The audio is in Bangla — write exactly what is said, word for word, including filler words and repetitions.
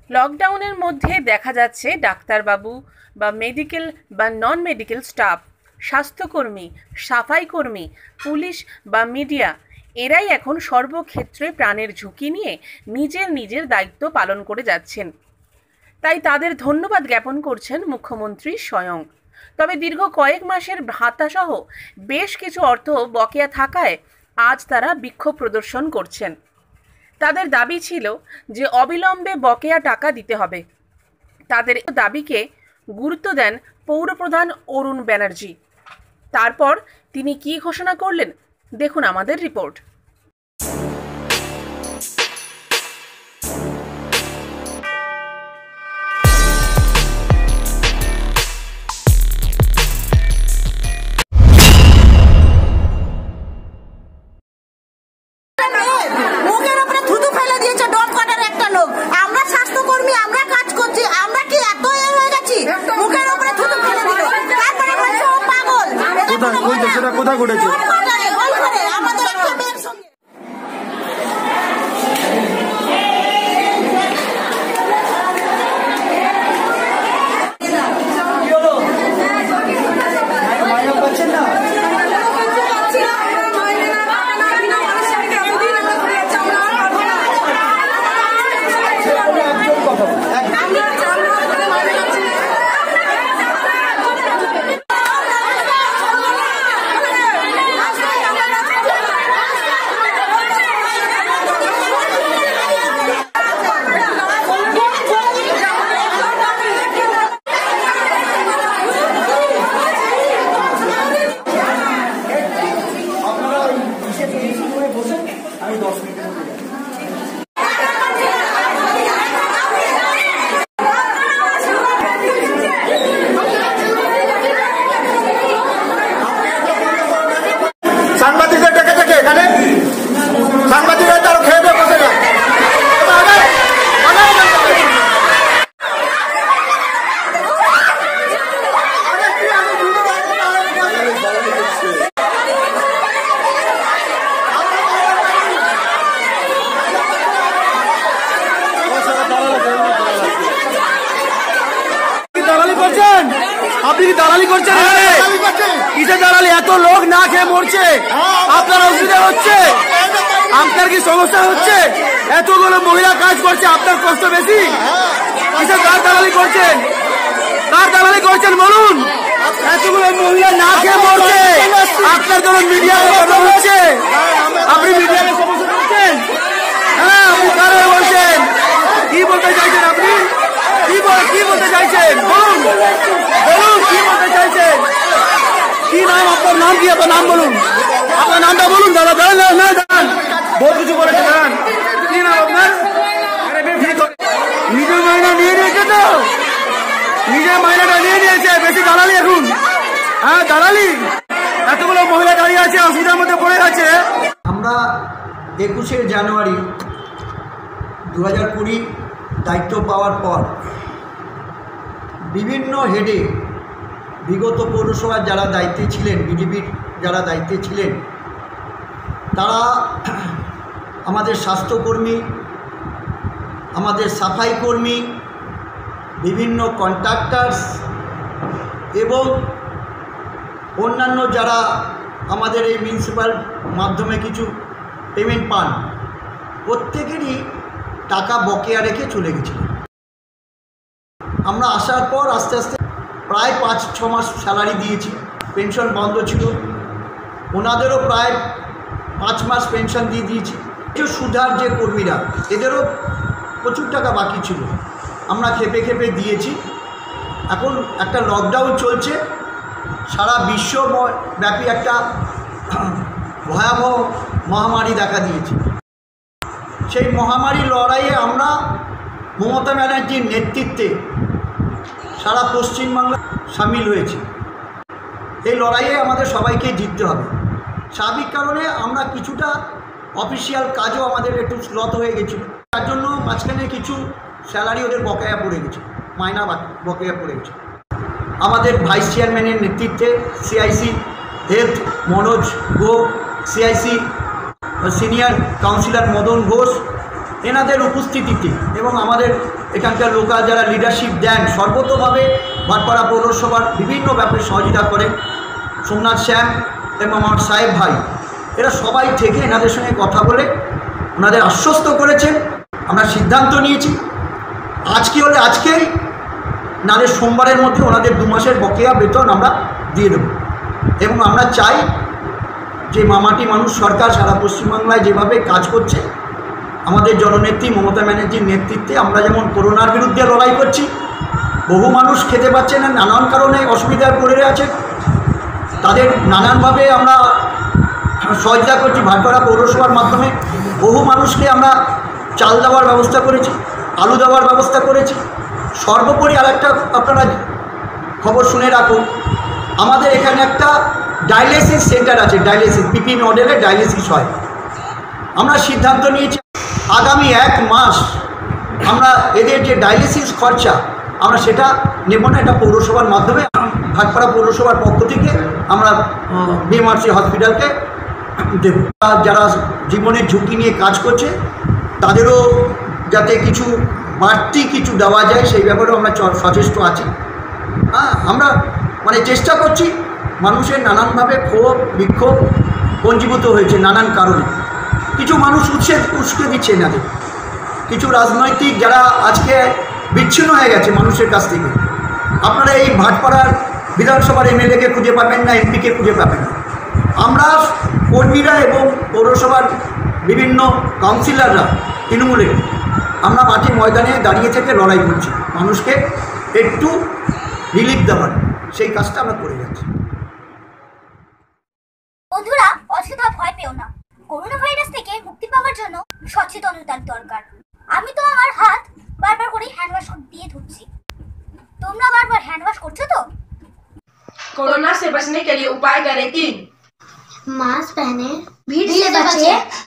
লকডাউনের মধ্যে দেখা যাচ্ছে ডাক্তারবাবু বা মেডিকেল বা নন মেডিকেল স্টাফ, স্বাস্থ্যকর্মী, সাফাই কর্মী, পুলিশ বা মিডিয়া এরাই এখন সর্বক্ষেত্রে প্রাণের ঝুঁকি নিয়ে নিজের নিজের দায়িত্ব পালন করে যাচ্ছেন। তাই তাদের ধন্যবাদ জ্ঞাপন করছেন মুখ্যমন্ত্রী স্বয়ং। তবে দীর্ঘ কয়েক মাসের ভাতাসহ বেশ কিছু অর্থ বকেয়া থাকায় আজ তারা বিক্ষোভ প্রদর্শন করছেন। তাদের দাবি ছিল যে অবিলম্বে বকেয়া টাকা দিতে হবে। তাদের দাবিকে গুরুত্ব দেন পৌরপ্রধান অরুণ ব্যানার্জি। তারপর তিনি কি ঘোষণা করলেন, দেখুন আমাদের রিপোর্ট। কোথায় ঘটেছে? সাংবাদিকদের ডেকে ডেকে এখানে সাংবাদিকরা তার খেয়ে দিয়ে বসে যায়। দালালি করছেন আপনি? কি দালালি করছেন? কিসের দালালি? এত লোক না খেয়ে মরছে, আপনার অসুবিধা হচ্ছে, আপনার কি সমস্যা হচ্ছে? এতগুলো মহিলা কাজ করছে, আপনার কষ্ট বেশি? কিসের কার দালালি করছেন? কার দালালি করছেন বলুন? এতগুলো মহিলা না খেয়ে মরছে, আপনার ধরুন মিডিয়া কথা হচ্ছে, আপনি মিডিয়াকে সমস্যা করছেন? হ্যাঁ, আপনি কার হয়ে বলছেন? কি বলতে চাইছেন আপনি? কি কি বলতে চাইছেন বলুন, বলুন কি বলতে চাইছেন? কি নাম আপনার? নাম কি? আপনার নাম বলুন, আপনার নামটা বলুন। দাদা দাঁড়ান, না দাঁড়ান, বহু কিছু বলেছে, দাঁড়ান। কি নাম আপনার? নিজের মাইনা নিয়ে নিয়েছে তো, নিজের মাইনাটা নিয়ে নিয়েছে, বেশি দালালি এখন। হ্যাঁ দালালি, এতগুলো মহিলা দাঁড়িয়ে আছে, অসুবিধার মধ্যে পড়ে গেছে। আমরা একুশে জানুয়ারি দু হাজার কুড়ি দায়িত্ব পাওয়ার পর বিভিন্ন হেডে বিগত পৌরসভার যারা দায়িত্বে ছিলেন, বিজেপির যারা দায়িত্বে ছিলেন, তারা আমাদের স্বাস্থ্যকর্মী, আমাদের সাফাই কর্মী, বিভিন্ন কন্ট্রাক্টার্স এবং অন্যান্য যারা আমাদের এই মিউনিসিপ্যাল মাধ্যমে কিছু পেমেন্ট পান, প্রত্যেকেরই টাকা বকেয়া রেখে চলে গেছিল। আমরা আসার পর আস্তে আস্তে প্রায় পাঁচ ছ মাস স্যালারি দিয়েছি, পেনশন বন্ধ ছিল, ওনাদেরও প্রায় পাঁচ মাস পেনশন দিয়ে দিয়েছি। যে সুধার যে কর্মীরা, এদেরও প্রচুর টাকা বাকি ছিল, আমরা খেপে খেপে দিয়েছি। এখন একটা লকডাউন চলছে, সারা বিশ্বব্যাপী একটা ভয়াবহ মহামারী দেখা দিয়েছে। সেই মহামারী লড়াইয়ে আমরা মমতা ব্যানার্জির নেতৃত্বে সারা পশ্চিমবাংলা সামিল হয়েছি। এই লড়াইয়ে আমাদের সবাইকে জিততে হবে। স্বাভাবিক কারণে আমরা কিছুটা অফিসিয়াল কাজও আমাদের একটু স্লথ হয়ে গেছিল, তার জন্য মাঝখানে কিছু স্যালারি ওদের বকেয়া পড়ে গেছে, মাইনা বকেয়া পড়ে গেছে। আমাদের ভাইস চেয়ারম্যানের নেতৃত্বে সিআইসি হেলথ মনোজ গো, CIC senior councillor Madan Ghosh এনাদের উপস্থিতিতে এবং আমাদের এখানকার লোকাল যারা লিডারশিপ দেন সর্বতোভাবে ভাটপাড়া পৌরসভার বিভিন্ন ব্যাপারে সহযোগিতা করেন, সোমনাথ শ্যাম এবং আমার সাহেব ভাই, এরা সবাই থেকে এনাদের সঙ্গে কথা বলে ওনাদের আশ্বস্ত করেছেন। আমরা সিদ্ধান্ত নিয়েছি আজকে হলে আজকেই নাদের সোমবারের মধ্যে ওনাদের দু মাসের বকেয়া বেতন আমরা দিয়ে দেব। এবং আমরা চাই যে মামাটি মানুষ সরকার সারা পশ্চিমবাংলায় যেভাবে কাজ করছে, আমাদের জননেত্রী মমতা ব্যানার্জির নেতৃত্বে আমরা যেমন করোনার বিরুদ্ধে লড়াই করছি, বহু মানুষ খেতে পাচ্ছে না, নানান কারণে অসুবিধায় পড়ে আছেন, তাদের নানানভাবে আমরা সহযোগিতা করছি। ভাটপাড়া পৌরসভার মাধ্যমে বহু মানুষকে আমরা চাল দেওয়ার ব্যবস্থা করেছি, আলু দেওয়ার ব্যবস্থা করেছি। সর্বোপরি আর একটা আপনারা খবর শুনে রাখুন, আমাদের এখানে একটা ডায়ালিসিস সেন্টার আছে, ডায়ালিসিস পিপি মডেলে ডায়ালিসিস হয়। আমরা সিদ্ধান্ত নিয়েছি আগামী এক মাস আমরা এদের যে ডায়ালিসিস খরচা আমরা সেটা নেব না, এটা পৌরসভার মাধ্যমে ভাটপাড়া পৌরসভার পক্ষ থেকে আমরা বিএমআরসি হসপিটালকে দেব। যারা জীবনের ঝুঁকি নিয়ে কাজ করছে তাদেরও যাতে কিছু বাড়তি কিছু দেওয়া যায় সেই ব্যাপারেও আমরা সচেষ্ট আছি। হ্যাঁ, আমরা মানে চেষ্টা করছি। মানুষের নানানভাবে ক্ষোভ বিক্ষোভ পঞ্জীভূত হয়েছে নানান কারণে, কিছু মানুষ উৎসে উস্কে দিচ্ছে এনাদের, কিছু রাজনৈতিক যারা আজকে বিচ্ছিন্ন হয়ে গেছে মানুষের কাছ থেকে। আপনারা এই ভাটপাড়ার বিধানসভার এমএলএকে খুঁজে পাবেন না, এমপিকে খুঁজে পাবেন না। আমরা কর্মীরা এবং পৌরসভার বিভিন্ন কাউন্সিলররা তৃণমূলের আমরা মাঠে ময়দানে দাঁড়িয়ে থেকে লড়াই করছি, মানুষকে একটু রিলিফ দেওয়ার সেই কাজটা আমরা করে যাচ্ছি। বন্ধুরা, অযথা ভয় পেও না। করোনা ভাইরাস থেকে মুক্তি পাওয়ার জন্য সচেতনতার দরকার। আমি তো আমার হাত বারবার করে হ্যান্ড ওয়াশ দিয়ে ধুচ্ছি। তোমরা বারবার হ্যান্ড ওয়াশ করছো তো? कोरोना से बचने के लिए उपाय करें तीन। मास्क पहने, भीड़ से बचे,